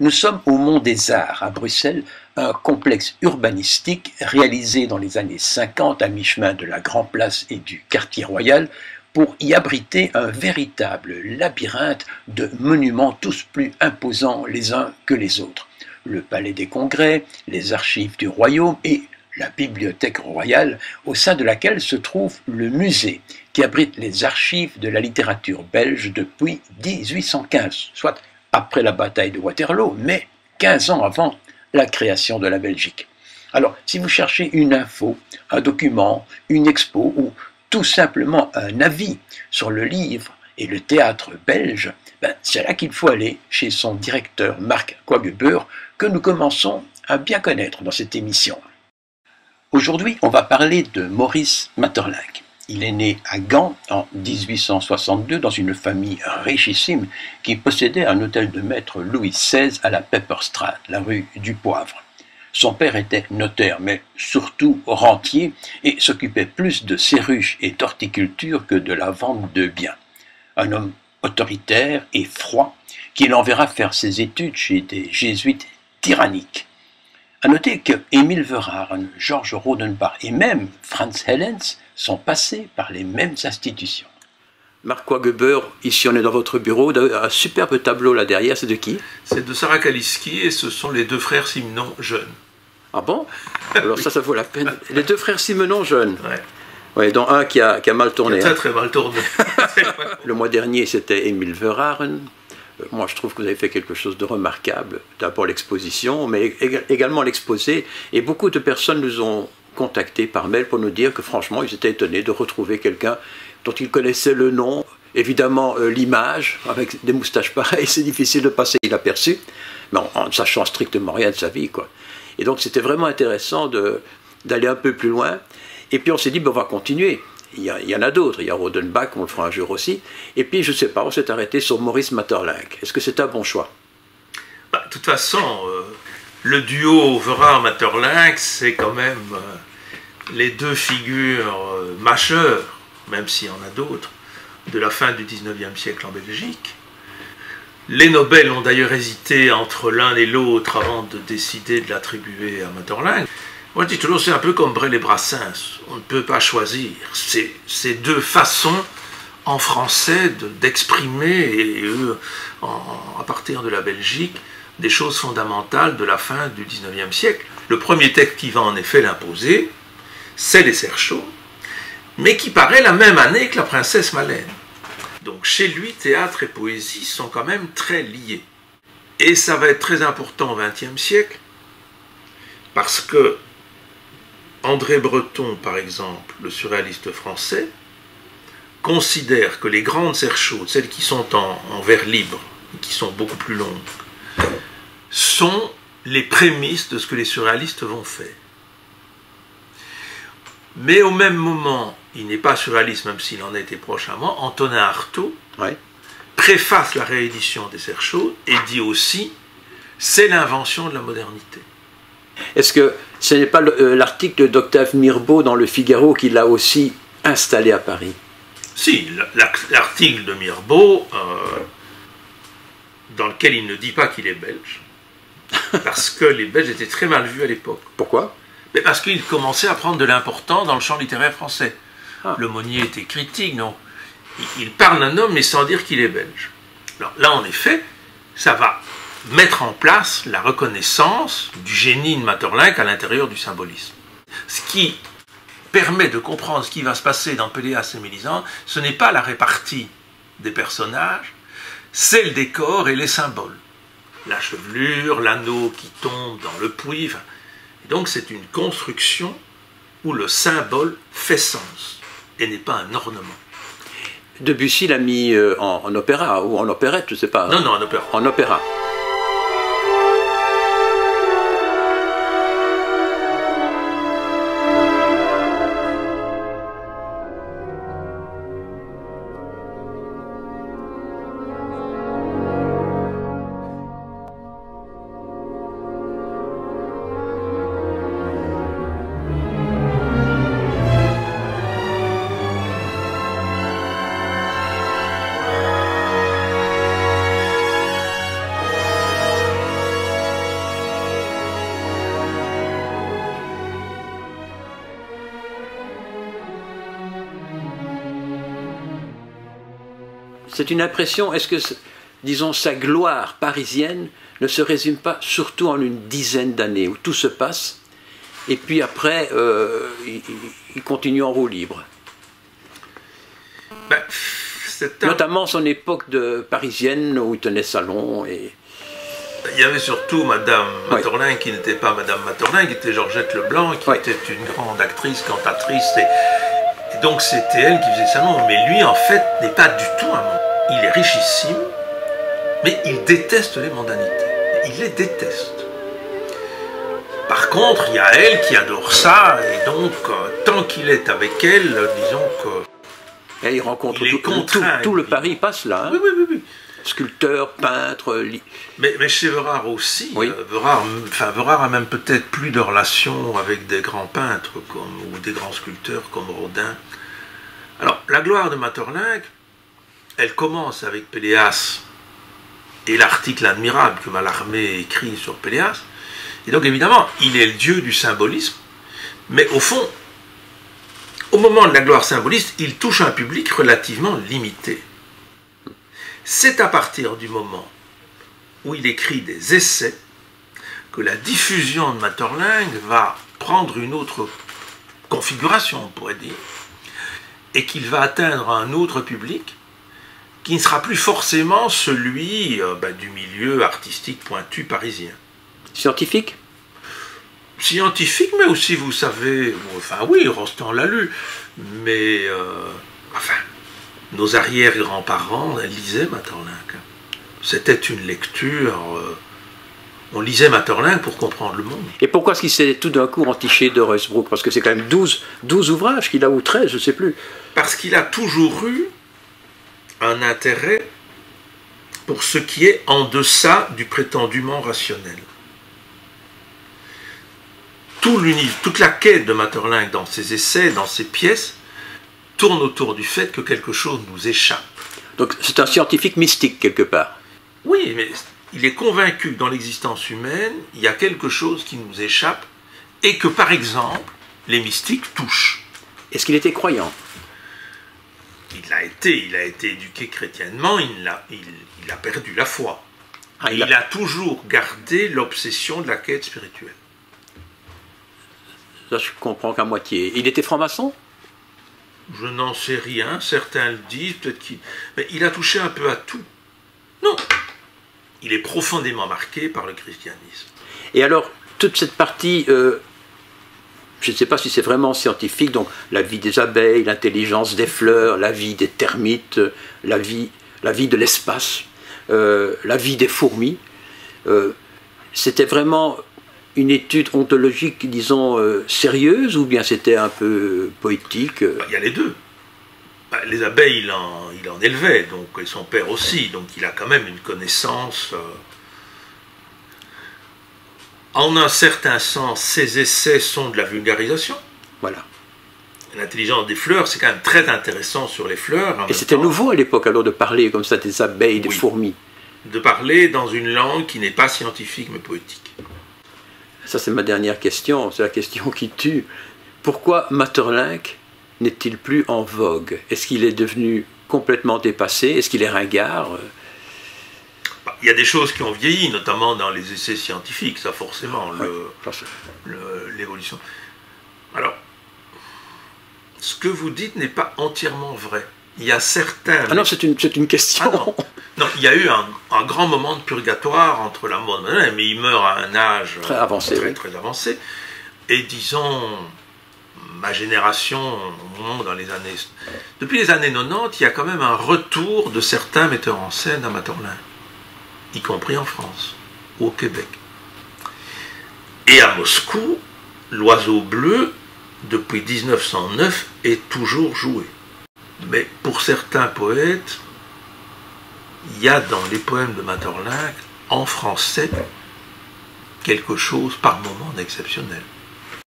Nous sommes au Mont des Arts, à Bruxelles, un complexe urbanistique réalisé dans les années 50 à mi-chemin de la Grand Place et du Quartier Royal pour y abriter un véritable labyrinthe de monuments tous plus imposants les uns que les autres. Le Palais des Congrès, les archives du Royaume et la Bibliothèque royale, au sein de laquelle se trouve le musée, qui abrite les archives de la littérature belge depuis 1815, soit après la bataille de Waterloo, mais 15 ans avant la création de la Belgique. Alors, si vous cherchez une info, un document, une expo ou tout simplement un avis sur le livre et le théâtre belge, c'est là qu'il faut aller, chez son directeur Marc Quagebeur, que nous commençons à bien connaître dans cette émission. Aujourd'hui, on va parler de Maurice Maeterlinck. Il est né à Gand en 1862 dans une famille richissime qui possédait un hôtel de maître Louis XVI à la Pepperstraat, la rue du Poivre. Son père était notaire, mais surtout rentier, et s'occupait plus de serruches et d'horticulture que de la vente de biens. Un homme autoritaire et froid, qui l'enverra faire ses études chez des jésuites tyranniques. À noter que Émile Verhaeren, Georges Rodenbach et même Franz Hellens sont passés par les mêmes institutions. Marc Quagebeur, ici on est dans votre bureau, un superbe tableau là derrière, c'est de qui? C'est de Sarah Kaliski et ce sont les deux frères Simenon jeunes. Ah bon? Alors ça vaut la peine. Les deux frères Simenon jeunes. Ouais. Ouais, dont un qui a mal tourné. Très très mal tourné. Le mois dernier c'était Émile Verhaeren. Moi, je trouve que vous avez fait quelque chose de remarquable. D'abord l'exposition, mais également l'exposé. Et beaucoup de personnes nous ont contactés par mail pour nous dire que franchement, ils étaient étonnés de retrouver quelqu'un dont ils connaissaient le nom. Évidemment, l'image, avec des moustaches pareilles, c'est difficile de passer inaperçu, mais en ne sachant strictement rien de sa vie, quoi. Et donc, c'était vraiment intéressant d'aller un peu plus loin. Et puis, on s'est dit, on va continuer. Il y en a d'autres, il y a Rodenbach, on le fera un jour aussi. Et puis, je ne sais pas, on s'est arrêté sur Maurice Maeterlinck. Est-ce que c'est un bon choix? De toute façon, le duo Verhaeren-Maeterlinck, c'est quand même les deux figures majeures, même s'il y en a d'autres, de la fin du XIXe siècle en Belgique. Les Nobel ont d'ailleurs hésité entre l'un et l'autre avant de décider de l'attribuer à Maeterlinck. Moi, je dis toujours, c'est un peu comme Brel et Brassens. On ne peut pas choisir. C'est deux façons en français d'exprimer, et eux, à partir de la Belgique, des choses fondamentales de la fin du XIXe siècle. Le premier texte qui va en effet l'imposer, c'est les Serchaux, mais qui paraît la même année que la princesse Malène. Donc chez lui, théâtre et poésie sont quand même très liés. Et ça va être très important au XXe siècle, parce que André Breton, par exemple, le surréaliste français, considère que les grandes serres-chaudes, celles qui sont en vers libre, qui sont beaucoup plus longues, sont les prémices de ce que les surréalistes vont faire. Mais au même moment, il n'est pas surréaliste, même s'il en a été proche à moi, Antonin Artaud préface la réédition des serres-chaudes et dit aussi « c'est l'invention de la modernité ». Est-ce que ce n'est pas l'article d'Octave Mirbeau dans Le Figaro qui l'a aussi installé à Paris? Si, l'article de Mirbeau, dans lequel il ne dit pas qu'il est belge, parce que les Belges étaient très mal vus à l'époque. Pourquoi? Mais parce qu'il commençait à prendre de l'important dans le champ littéraire français. Le Monnier était critique, non? Il parle d'un homme, mais sans dire qu'il est belge. Alors là, en effet, ça va mettre en place la reconnaissance du génie de Maeterlinck à l'intérieur du symbolisme. Ce qui permet de comprendre ce qui va se passer dans Péléas et Mélisande, ce n'est pas la répartie des personnages, c'est le décor et les symboles. La chevelure, l'anneau qui tombe dans le puits. Et donc c'est une construction où le symbole fait sens et n'est pas un ornement. Debussy l'a mis en opéra ou en opérette, je ne sais pas. Non, en opéra. En opéra. C'est une impression, est-ce que, disons, sa gloire parisienne ne se résume pas surtout en une dizaine d'années où tout se passe, et puis après, il continue en roue libre? Ben, notamment son époque de parisienne où il tenait salon. Et... il y avait surtout Madame Materlinck, qui n'était pas Madame Materlinck, qui était Georgette Leblanc, qui était une grande actrice, cantatrice, et donc c'était elle qui faisait salon. Mais lui, en fait, n'est pas du tout un mondain. Il est richissime, mais il déteste les mondanités. Il les déteste. Par contre, il y a elle qui adore ça, et donc, tant qu'il est avec elle, disons que... et il rencontre tout le Paris, passe là. Hein. Oui. Sculpteur, peintre... Mais chez Verard aussi, Verard a même peut-être plus de relations avec des grands peintres ou des grands sculpteurs comme Rodin. Alors, la gloire de Materlinck, elle commence avec Péléas et l'article admirable que Mallarmé écrit sur Péléas. Et donc évidemment, il est le dieu du symbolisme, mais au fond, au moment de la gloire symboliste, il touche un public relativement limité. C'est à partir du moment où il écrit des essais que la diffusion de Materlinck va prendre une autre configuration, on pourrait dire, et qu'il va atteindre un autre public qui ne sera plus forcément celui du milieu artistique pointu parisien. Scientifique? Scientifique, mais aussi, vous savez, enfin oui, Rostand l'a lu, mais nos arrière-grands-parents lisaient Materlinck. C'était une lecture, on lisait Materlinck pour comprendre le monde. Et pourquoi est-ce qu'il s'est tout d'un coup entiché de Ruysbroek? Parce que c'est quand même 12 ouvrages qu'il a, ou 13, je ne sais plus. Parce qu'il a toujours eu un intérêt pour ce qui est en deçà du prétendument rationnel. Toute la quête de Materlinck dans ses essais, dans ses pièces, tourne autour du fait que quelque chose nous échappe. Donc c'est un scientifique mystique quelque part. Oui, mais il est convaincu que dans l'existence humaine, il y a quelque chose qui nous échappe et que, par exemple, les mystiques touchent. Est-ce qu'il était croyant? Il a été éduqué chrétiennement, il a perdu la foi. Il a toujours gardé l'obsession de la quête spirituelle. Ça, je comprends qu'à moitié. Il était franc-maçon? Je n'en sais rien, certains le disent, peut-être qu'il... Mais il a touché un peu à tout. Non, il est profondément marqué par le christianisme. Et alors, toute cette partie, je ne sais pas si c'est vraiment scientifique, donc la vie des abeilles, l'intelligence des fleurs, la vie des termites, la vie de l'espace, la vie des fourmis, c'était vraiment une étude ontologique, disons, sérieuse, ou bien c'était un peu poétique? Il y a les deux. Les abeilles, il en élevait, donc, et son père aussi, donc il a quand même une connaissance. En un certain sens, ses essais sont de la vulgarisation. Voilà. L'intelligence des fleurs, c'est quand même très intéressant sur les fleurs. Et c'était nouveau à l'époque, alors, de parler comme ça des abeilles, des fourmis. De parler dans une langue qui n'est pas scientifique, mais poétique. Ça, c'est ma dernière question, c'est la question qui tue. Pourquoi Materlinck n'est-il plus en vogue? Est-ce qu'il est devenu complètement dépassé? Est-ce qu'il est ringard? Il y a des choses qui ont vieilli, notamment dans les essais scientifiques, ça forcément, l'évolution. Alors, ce que vous dites n'est pas entièrement vrai. Il y a certains... Ah non, c'est une question. Ah non, il y a eu un grand moment de purgatoire entre la mort de Materlinck, mais il meurt à un âge très avancé. Très avancé. Et disons, ma génération, depuis les années 90, il y a quand même un retour de certains metteurs en scène à Materlinck, y compris en France, ou au Québec. Et à Moscou, l'Oiseau bleu, depuis 1909, est toujours joué. Mais pour certains poètes, il y a dans les poèmes de Materlinck, en français, quelque chose par moment d'exceptionnel.